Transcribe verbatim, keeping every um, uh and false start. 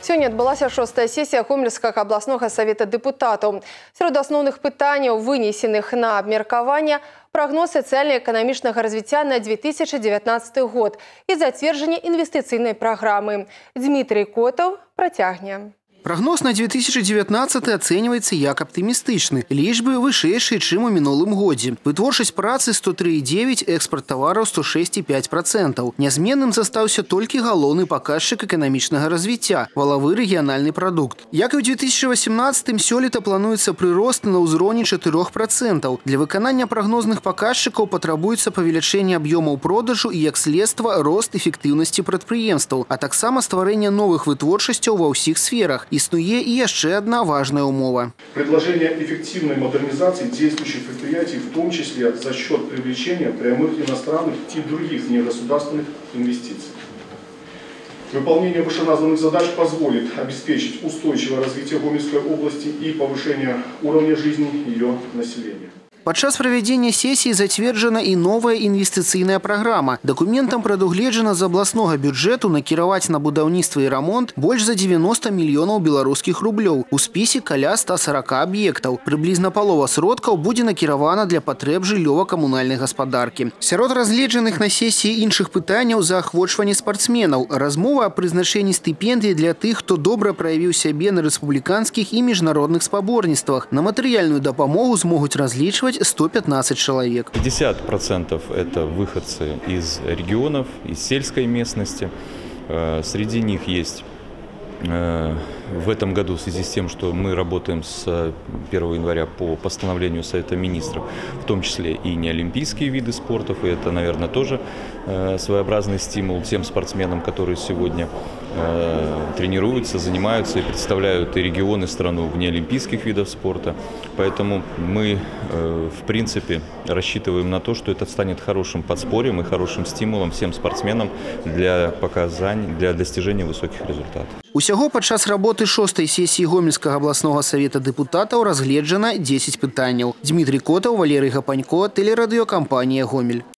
Сёння адбылася шостая сессия Гомельскага областного совета депутатов. Среди основных пытаний, вынесенных на обмеркование, прогноз социально-экономичного развития на две тысячи девятнадцатый год и затвержение инвестиционной программы. Дмитрий Котов протягнет. Прогноз на две тысячи девятнадцатый оценивается как оптимистичный. Лічбы вышэйшыя, чым у мінулым годзе. Вытворчасць працы сто три и девять, экспорт товаров сто шесть и пять процентов. Нязменным застаўся толькі галоўны паказчык эканамічнага развіцця – валавы рэгіянальны прадукт. Як і ў две тысячи восемнадцатым, сёлета плануецца прырост на ўзроўні чатырох процентов. Для выканання прагнозных паказчыкаў патрабуецца павелічэнне аб'ёмаў продажу і, як следства, рост эфектыўнасці прадпрыемстваў, а таксама стварэнне новых вытворчасцяў ва ўсіх сферах. Існуе и еще одна важная умова. Предложение эффективной модернизации действующих предприятий, в том числе за счет привлечения прямых иностранных и других негосударственных инвестиций. Выполнение вышеназванных задач позволит обеспечить устойчивое развитие Гомельской области и повышение уровня жизни ее населения. Падчас правядзення сессии затверджена и новая инвестиционная программа. Документам прадугледжана з областного бюджету накіраваць на будаўніцтва и ремонт больше за девяносто миллионов белорусских рублёў. У спісе каля ста сорока объектов. Приблизно полова сродкаў будзе накіравана для патрэб жыллёва-камунальнай гаспадаркі. Сярод разгледжаных на сессии іншых пытанняў заахвочванне спортсменаў. Размова о прызначэнні стипендий для тых, хто добра праявіў сябе на рэспубліканскіх и міжнародных спаборніцтвах. На матэрыяльную дапамогу змогуць разлічваць сто пятнадцать человек. пятьдесят процентов это выходцы из регионов, из сельской местности. Среди них есть в этом году, в связи с тем, что мы работаем с первого января по постановлению Совета Министров, в том числе и неолимпийские виды спорта, и это, наверное, тоже своеобразный стимул тем спортсменам, которые сегодня тренируются, занимаются и представляют и регионы, страну в неолимпийских видах спорта. Поэтому мы, в принципе, рассчитываем на то, что это станет хорошим подспорьем и хорошим стимулом всем спортсменам для показаний, для достижения высоких результатов. Усяго падчас работы шостой сессии Гомельскага областного совета депутатов разгледжана десять пытанняў. Дмитрий Котов, Валерий Гапанько, телерадиокомпания «Гомель».